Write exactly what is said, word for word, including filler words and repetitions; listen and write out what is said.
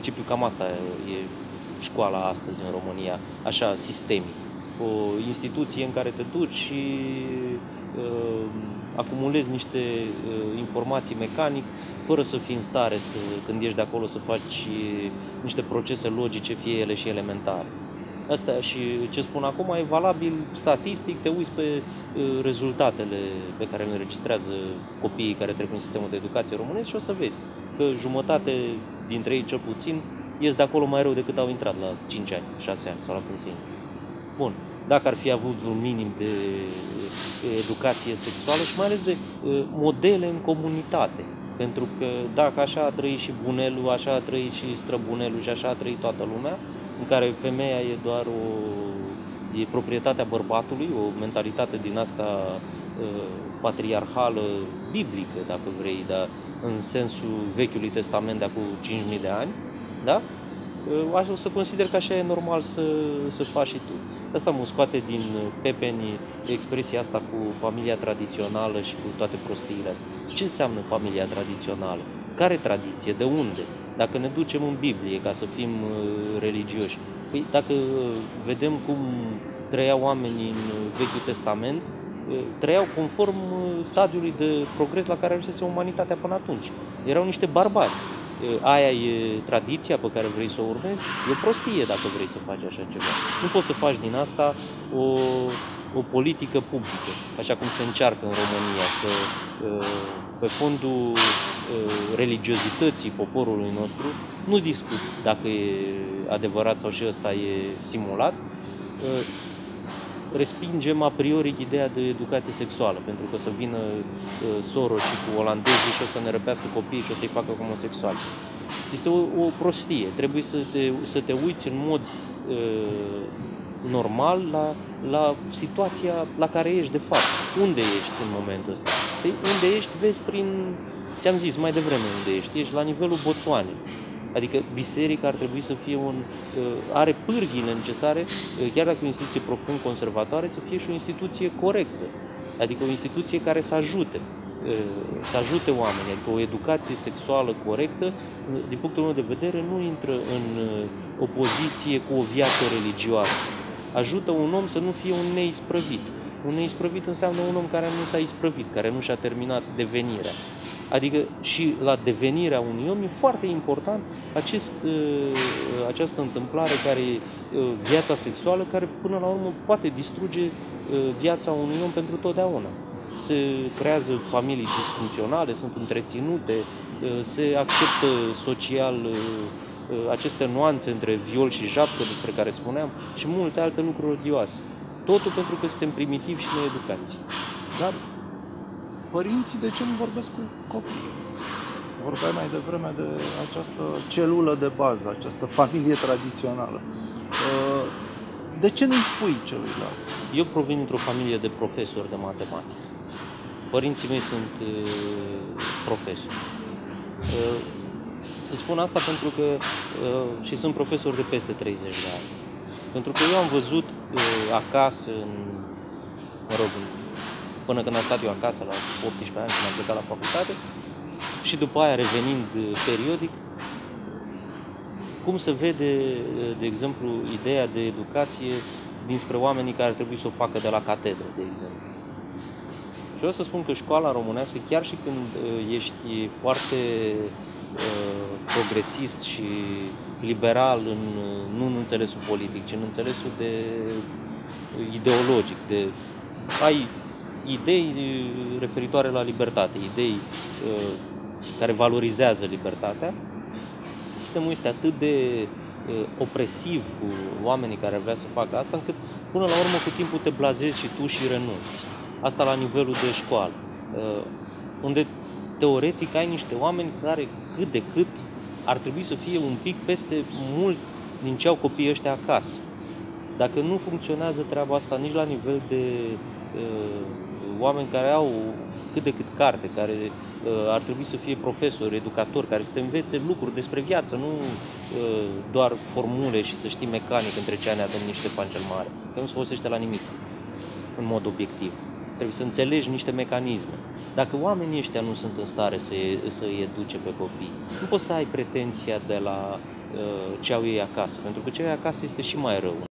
principiu cam asta e școala astăzi în România, așa, sistemic. O instituție în care te duci și uh, acumulezi niște uh, informații mecanic, fără să fii în stare, să, când ești de acolo, să faci niște procese logice, fie ele și elementare. Asta și ce spun acum e valabil statistic, te uiți pe uh, rezultatele pe care le înregistrează copiii care trec în sistemul de educație românesc și o să vezi că jumătate dintre ei, cel puțin, ies de acolo mai rău decât au intrat la cinci ani, șase ani sau la când se intră. Bun, dacă ar fi avut un minim de educație sexuală și mai ales de uh, modele în comunitate. Pentru că dacă așa a trăit și bunelul, așa a trăit și străbunelul și așa a trăit toată lumea, în care femeia e doar o e proprietatea bărbatului, o mentalitate din asta uh, patriarhală, biblică, dacă vrei, dar în sensul Vechiului Testament de acum cinci mii de ani, da? Uh, o să consider că așa e normal să, să faci și tu. Asta mă scoate din pepeni expresia asta cu familia tradițională și cu toate prostiile astea. Ce înseamnă familia tradițională? Care tradiție? De unde? Dacă ne ducem în Biblie ca să fim religioși, păi dacă vedem cum trăiau oamenii în Vechiul Testament, trăiau conform stadiului de progres la care ajunsese umanitatea până atunci. Erau niște barbari. Aia e tradiția pe care vrei să o urmezi? E o prostie dacă vrei să faci așa ceva. Nu poți să faci din asta o, o politică publică, așa cum se încearcă în România, să, pe fondul religiozității poporului nostru, nu discut dacă e adevărat sau și ăsta e simulat, respingem a priori ideea de educație sexuală, pentru că o să vină Soros și cu olandezii și o să ne răpească copiii și o să-i facă homosexuali. Este o, o prostie. Trebuie să te, să te uiți în mod uh, normal la, la situația la care ești de fapt. Unde ești în momentul ăsta? Păi unde ești, vezi prin... Ți-am zis mai devreme unde ești. Ești la nivelul Botswanei. Adică biserica ar trebui să fie un... are pârghiile necesare, chiar dacă e o instituție profund conservatoare, să fie și o instituție corectă. Adică o instituție care să ajute, să ajute oamenii. Adică o educație sexuală corectă, din punctul meu de vedere, nu intră în opoziție cu o viață religioasă. Ajută un om să nu fie un neisprăvit. Un neisprăvit înseamnă un om care nu s-a isprăvit, care nu și-a terminat devenirea. Adică și la devenirea unui om e foarte important acest, această întâmplare care e viața sexuală, care până la urmă poate distruge viața unui om pentru totdeauna. Se creează familii disfuncționale, sunt întreținute, se acceptă social aceste nuanțe între viol și japcă despre care spuneam și multe alte lucruri odioase. Totul pentru că suntem primitivi și needucați. Dar părinții de ce nu vorbesc cu copiii? Vorbeai mai devreme de această celulă de bază, această familie tradițională. De ce nu-i spui celuilalt? Eu provin dintr-o familie de profesori de matematică. Părinții mei sunt profesori. Îți spun asta pentru că și sunt profesori de peste treizeci de ani. Pentru că eu am văzut acasă, în, mă rog, până când am stat eu acasă la optsprezece ani, când am plecat la facultate, și după aia revenind periodic, cum se vede, de exemplu, ideea de educație dinspre oamenii care ar trebui să o facă de la catedră, de exemplu. Și eu o să spun că școala românească, chiar și când ești foarte uh, progresist și liberal, în, nu în înțelesul politic, ci în înțelesul de ideologic, de ai idei referitoare la libertate, idei uh, care valorizează libertatea, sistemul este atât de uh, opresiv cu oamenii care ar vrea să facă asta, încât până la urmă cu timpul te blazezi și tu și renunți. Asta la nivelul de școală, uh, unde teoretic ai niște oameni care cât de cât ar trebui să fie un pic peste mult din ce au copiii ăștia acasă. Dacă nu funcționează treaba asta nici la nivel de uh, oameni care au cât de cât carte, care uh, ar trebui să fie profesori, educatori, care să te învețe lucruri despre viață, nu uh, doar formule și să știi mecanic între ce ne avem niște pani cel mare, că nu se folosește la nimic în mod obiectiv. Trebuie să înțelegi niște mecanisme. Dacă oamenii ăștia nu sunt în stare să, să îi educe pe copii, nu poți să ai pretenția de la ce au ei acasă, pentru că ce au ei acasă este și mai rău.